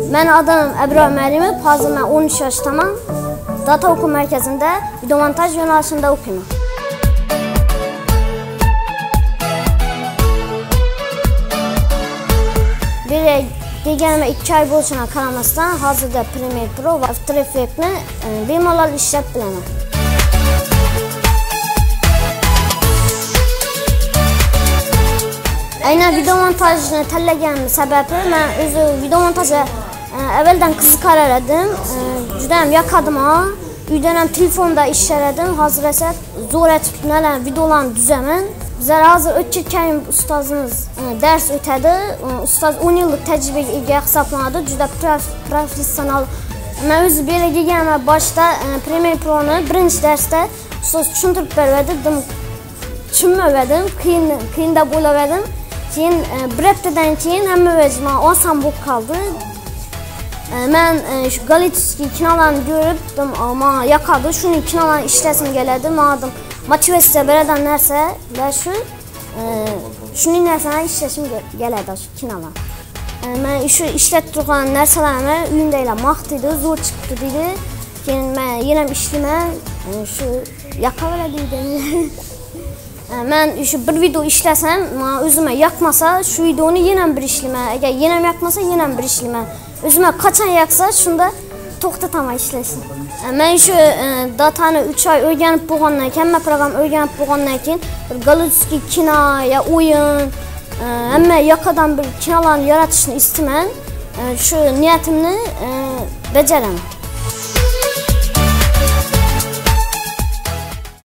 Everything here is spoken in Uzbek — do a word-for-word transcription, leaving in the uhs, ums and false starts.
Ben adım Əbrahim Əlimov, hazır mən on üç yaşdaman. Data okum mərkəzində video montaj yönəlişində oxuyuram. Bir deganimə iki ay bo'lishına qaramasdan hozirda Premiere Pro va After Effects'ni bemalol ishlab bilaman. Aynan video montajini tanlaganim sababi men o'zi video montajga avvaldan qiziqar edim. Juda ham yoqadim ha. Uydan ham telefonda ishlar edim. Hozir esa zo'r etib nalar videolarni tuzaman. Bizlar hozir o'tgan ustozimiz dars o'tadi. Ustoz o'n yillik tajribaga ega hisoblanadi. Juda professional. Men o'zi belgilagan boshda Premiere Pro'ni birinchi darsda ustoz tushuntirib berdi. Tushunmadim, qiyin qiyinda bo'laverdim. Keyin bir haftadan keyin hamma vazima oson bo'lib qoldi. Men shu Galitskiy kinolarni ko'rib, menga yoqadi, shuni kinolarni ishlasim keladi. Menga motivatsiya beradigan narsa va shu shunday narsalarni ishlashim keladi shu kinolar. Men shu ishlatib turgan narsalarni uyimdagilar maqtaydi, zo'r chiqibdi deydi. Keyin men yana ishlayman, shu yoqaveradi deydi. Men shu bir video ishlasam, men o'zimga yoqmasa, shu videoni yana bir ishlayman. Agar yana yoqmasa, yana bir ishlayman. O'zimga qachon yoqsa, shunda to'xtataman ishlashni. Men shu datani uch oy o'rganib bo'lgandan keyin, hamma program o'rganib bo'lgandan keyin bir Galitskiy kino ya o'yin, hamma yoqadan bir kinolarni yaratishni istayman. Shu niyatimni bajaraman.